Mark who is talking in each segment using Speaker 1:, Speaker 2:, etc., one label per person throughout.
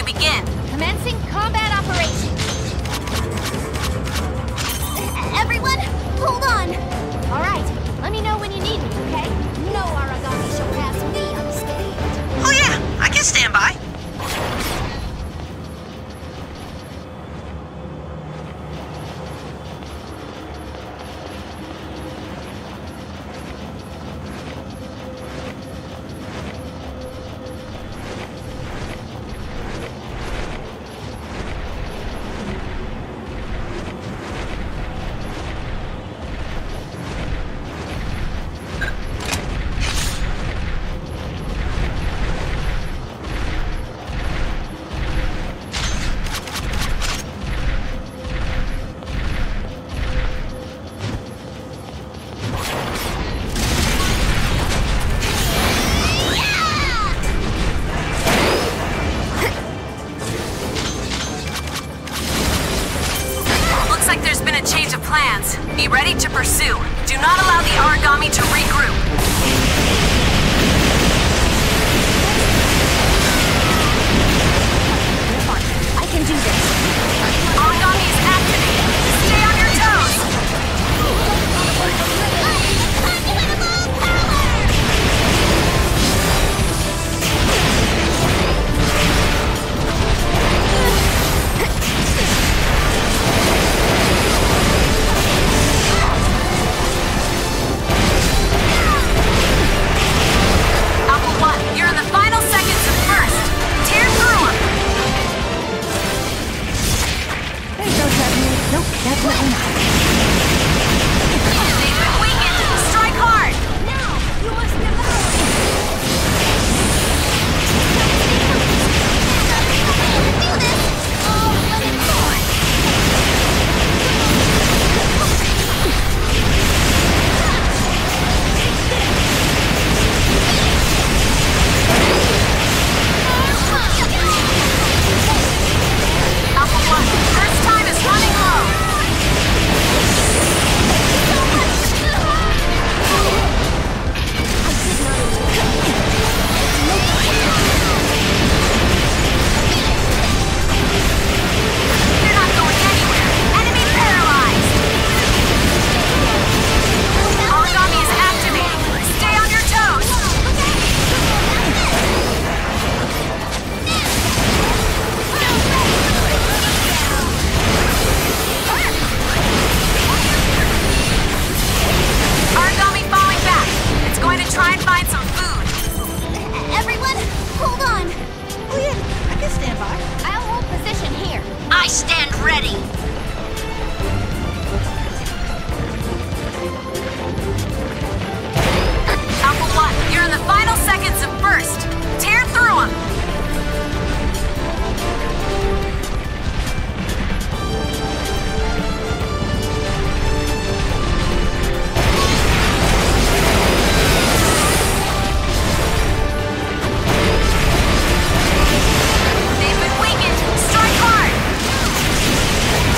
Speaker 1: begin.
Speaker 2: Commencing combat operations. Everyone, hold on. All right, let me know when you need me, okay? No Aragami shall pass me unscathed.
Speaker 1: Oh yeah, I can stand by. Be ready to pursue. Do not allow the Aragami to regroup.
Speaker 2: I can do this.
Speaker 1: Aragami is activated. Stay on your toes.
Speaker 2: Definitely not.
Speaker 1: They've been weakened. Strike hard.
Speaker 2: Now, you must devour. Do this. Oh, let it more.
Speaker 1: Alpha 1, first time is running low. You're not going anywhere. Enemy paralyzed. Aragami is activating. Stay on your toes. Aragami falling back. It's going to try and find some food.
Speaker 2: Everyone, hold on.
Speaker 3: Oh yeah, I can stand by.
Speaker 2: I'll hold position here.
Speaker 1: I stand ready. Alpha 1, you're in the final seconds of burst. Tear through them. They've been weakened. Strike hard.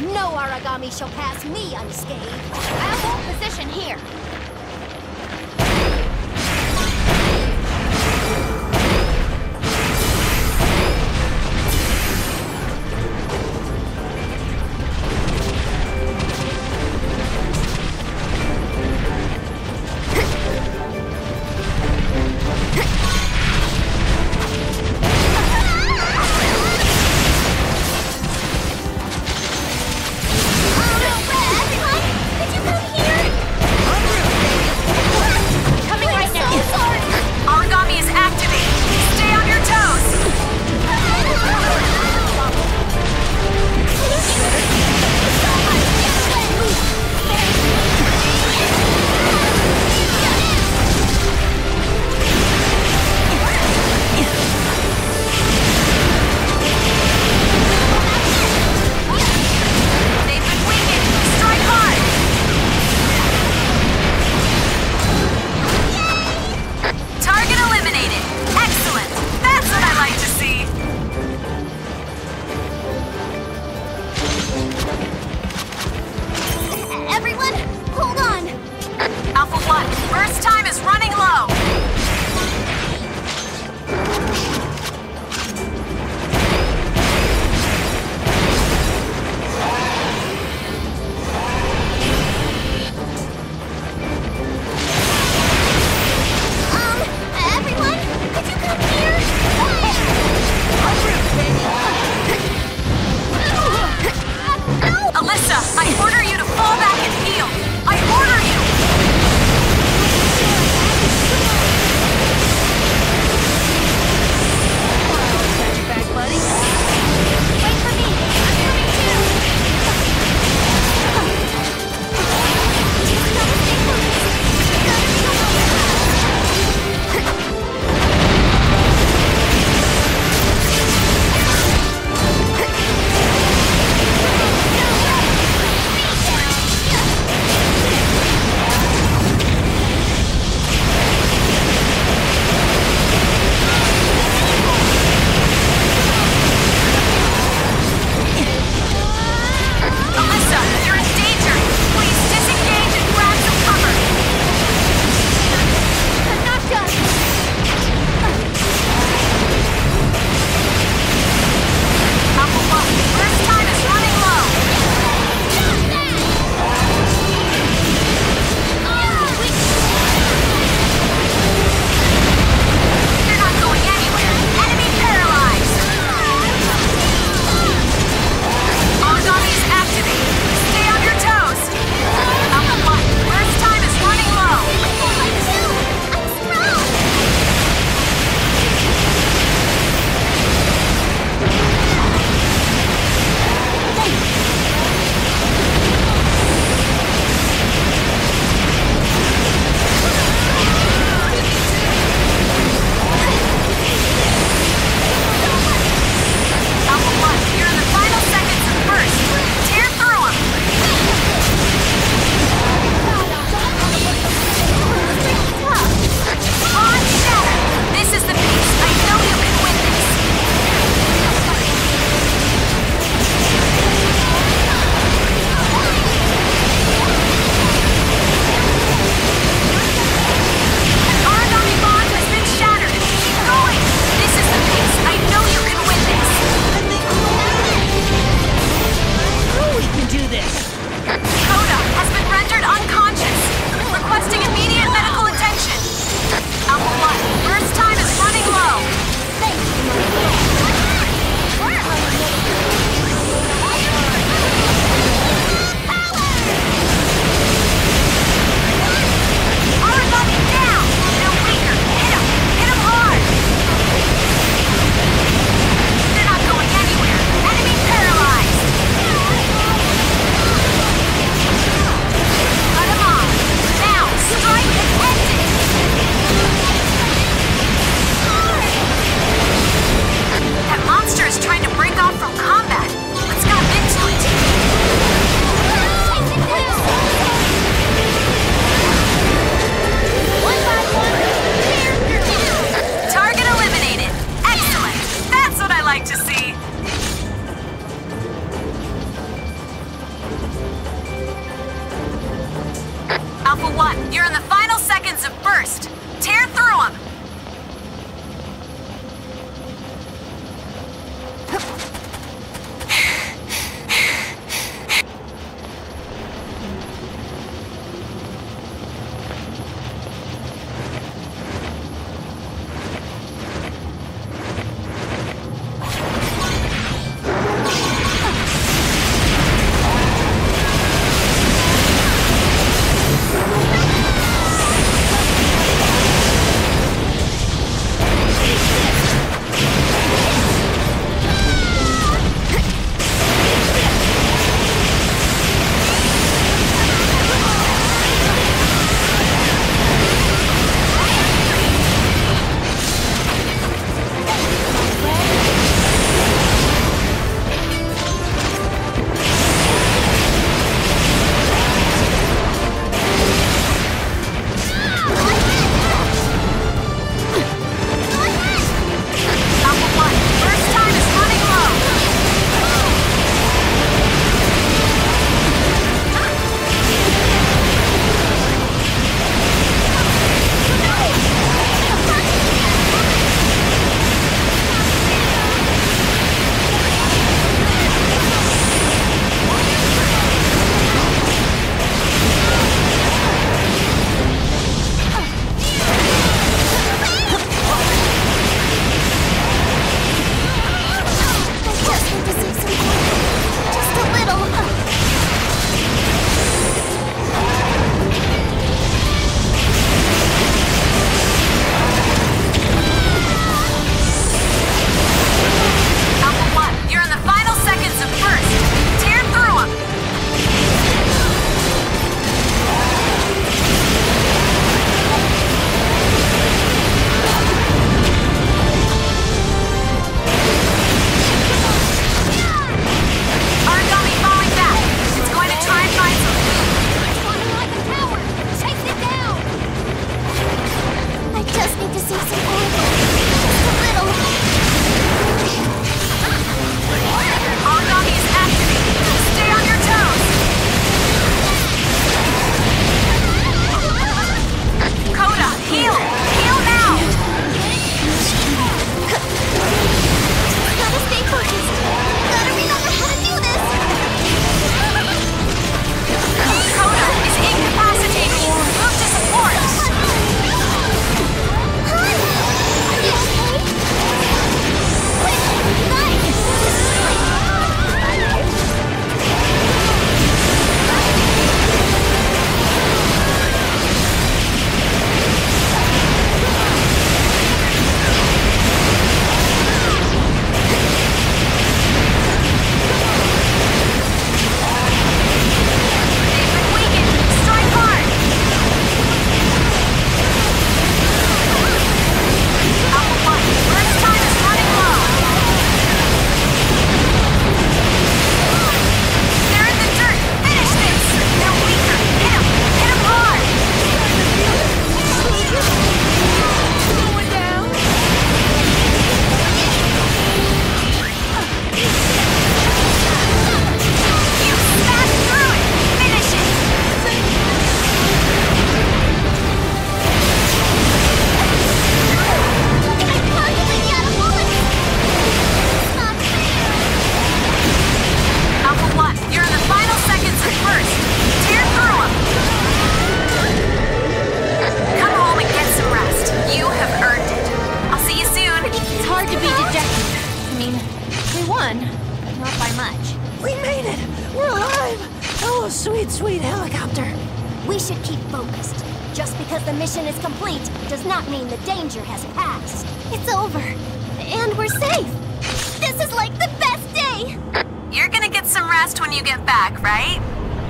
Speaker 2: No Aragami shall pass me unscathed. I'll hold position here.
Speaker 1: 1, you're in the final seconds of burst. Tear through them.
Speaker 3: Sweet helicopter.
Speaker 2: We should keep focused. Just because the mission is complete does not mean the danger has passed. It's over. And we're safe. This is like the best day!
Speaker 1: You're gonna get some rest when you get back, right?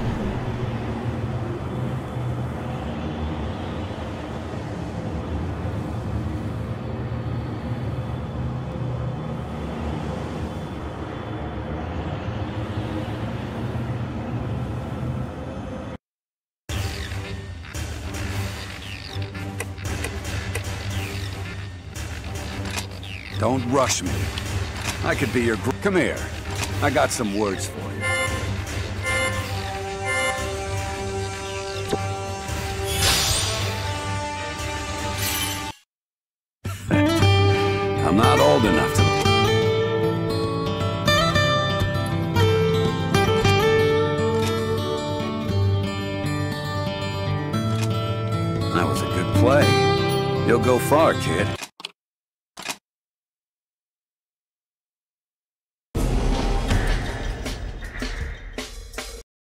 Speaker 4: Don't rush me. I could be your Come here. I got some words for you. not old enough to... That was a good play. You'll go far, kid.